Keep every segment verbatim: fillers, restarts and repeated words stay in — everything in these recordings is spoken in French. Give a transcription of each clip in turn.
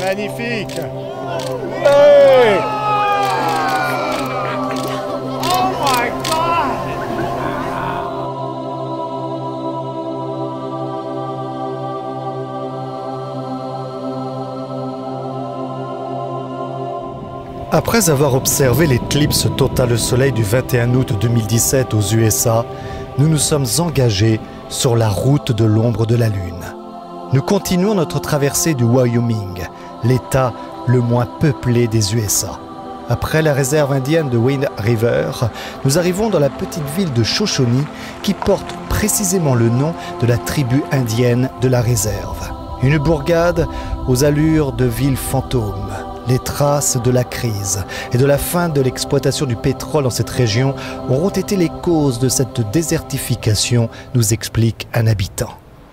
Magnifique. Hey! Oh my God! Après avoir observé l'éclipse totale de soleil du vingt et un août deux mille dix-sept aux U S A, nous nous sommes engagés sur la route de l'ombre de la Lune. Nous continuons notre traversée du Wyoming, l'État le moins peuplé des U S A. Après la réserve indienne de Wind River, nous arrivons dans la petite ville de Shoshone qui porte précisément le nom de la tribu indienne de la réserve. Une bourgade aux allures de ville fantôme. Les traces de la crise et de la fin de l'exploitation du pétrole dans cette région auront été les causes de cette désertification, nous explique un habitant.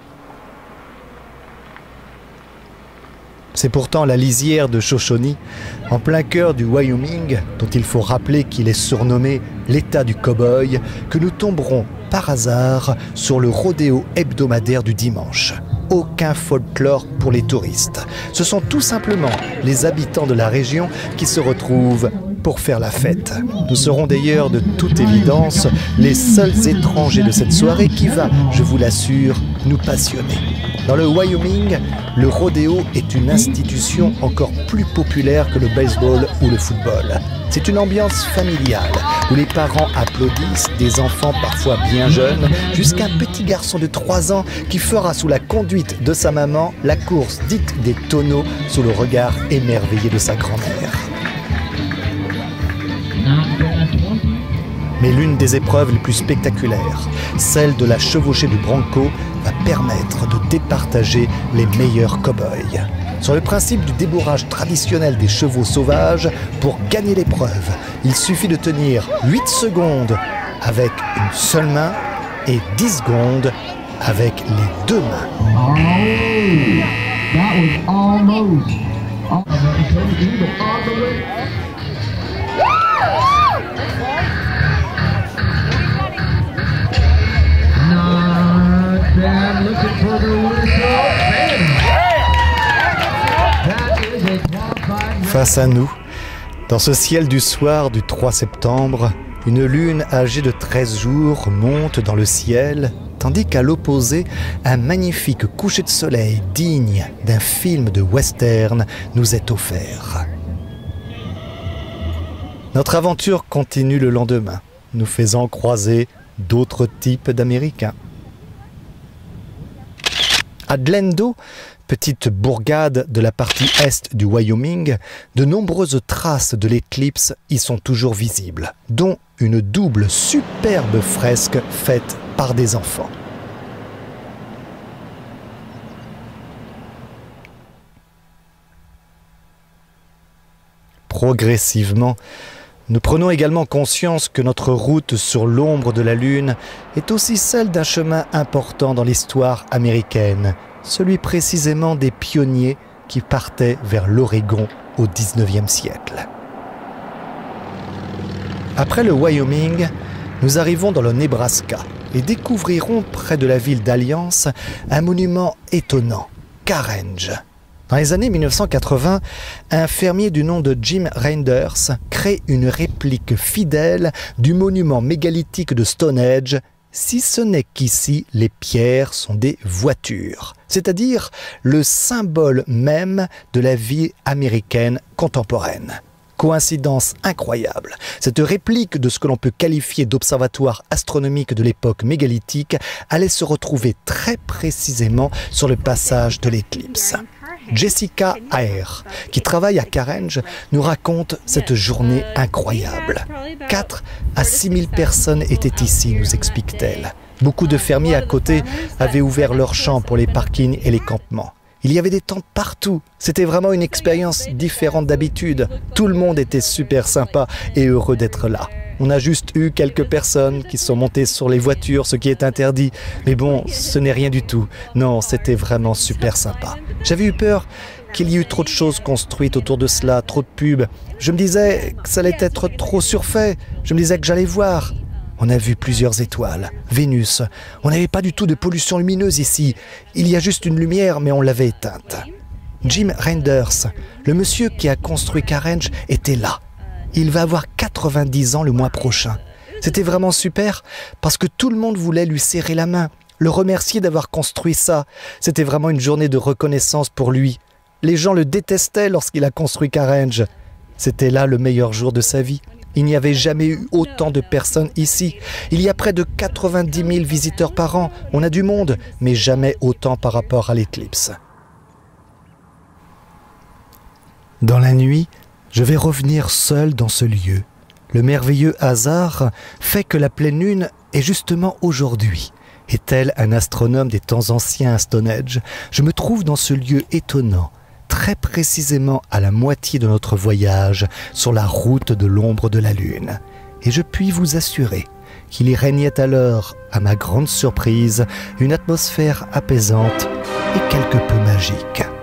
C'est pourtant la lisière de Shoshone, en plein cœur du Wyoming, dont il faut rappeler qu'il est surnommé l'État du cow-boy, que nous tomberons par hasard sur le rodéo hebdomadaire du dimanche. Aucun folklore pour les touristes. Ce sont tout simplement les habitants de la région qui se retrouvent pour faire la fête. Nous serons d'ailleurs de toute évidence les seuls étrangers de cette soirée qui va, je vous l'assure, nous passionner. Dans le Wyoming, le rodéo est une institution encore plus populaire que le baseball ou le football. C'est une ambiance familiale où les parents applaudissent des enfants parfois bien jeunes jusqu'à un petit garçon de trois ans qui fera sous la conduite de sa maman la course dite des tonneaux sous le regard émerveillé de sa grand-mère. Mais l'une des épreuves les plus spectaculaires, celle de la chevauchée du Bronco, va permettre de départager les meilleurs cow-boys. Sur le principe du débourrage traditionnel des chevaux sauvages, pour gagner l'épreuve, il suffit de tenir huit secondes avec une seule main et dix secondes avec les deux mains. Oh, that was almost. Face à nous, dans ce ciel du soir du trois septembre, une lune âgée de treize jours monte dans le ciel, tandis qu'à l'opposé, un magnifique coucher de soleil digne d'un film de western nous est offert. Notre aventure continue le lendemain, nous faisant croiser d'autres types d'Américains. À Glendo, petite bourgade de la partie est du Wyoming, de nombreuses traces de l'éclipse y sont toujours visibles, dont une double superbe fresque faite par des enfants. Progressivement, nous prenons également conscience que notre route sur l'ombre de la Lune est aussi celle d'un chemin important dans l'histoire américaine, celui précisément des pionniers qui partaient vers l'Oregon au dix-neuvième siècle. Après le Wyoming, nous arrivons dans le Nebraska et découvrirons près de la ville d'Alliance un monument étonnant, Carange. Dans les années mille neuf cent quatre-vingts, un fermier du nom de Jim Reinders crée une réplique fidèle du monument mégalithique de Stonehenge, si ce n'est qu'ici, les pierres sont des voitures, c'est-à-dire le symbole même de la vie américaine contemporaine. Coïncidence incroyable, cette réplique de ce que l'on peut qualifier d'observatoire astronomique de l'époque mégalithique allait se retrouver très précisément sur le passage de l'éclipse. Jessica Ayer, qui travaille à Carange, nous raconte cette journée incroyable. quatre à six mille personnes étaient ici, nous explique-t-elle. Beaucoup de fermiers à côté avaient ouvert leurs champs pour les parkings et les campements. Il y avait des tentes partout. C'était vraiment une expérience différente d'habitude. Tout le monde était super sympa et heureux d'être là. On a juste eu quelques personnes qui sont montées sur les voitures, ce qui est interdit. Mais bon, ce n'est rien du tout. Non, c'était vraiment super sympa. J'avais eu peur qu'il y ait eu trop de choses construites autour de cela, trop de pubs. Je me disais que ça allait être trop surfait. Je me disais que j'allais voir. On a vu plusieurs étoiles, Vénus. On n'avait pas du tout de pollution lumineuse ici. Il y a juste une lumière, mais on l'avait éteinte. Jim Reinders, le monsieur qui a construit Carenage, était là. Il va avoir quatre-vingt-dix ans le mois prochain. C'était vraiment super parce que tout le monde voulait lui serrer la main, le remercier d'avoir construit ça. C'était vraiment une journée de reconnaissance pour lui. Les gens le détestaient lorsqu'il a construit Carenage. C'était là le meilleur jour de sa vie. Il n'y avait jamais eu autant de personnes ici. Il y a près de quatre-vingt-dix mille visiteurs par an. On a du monde, mais jamais autant par rapport à l'éclipse. Dans la nuit, je vais revenir seul dans ce lieu. Le merveilleux hasard fait que la pleine lune est justement aujourd'hui. Et tel un astronome des temps anciens à Stonehenge, je me trouve dans ce lieu étonnant, très précisément à la moitié de notre voyage sur la route de l'ombre de la Lune. Et je puis vous assurer qu'il y régnait alors, à ma grande surprise, une atmosphère apaisante et quelque peu magique.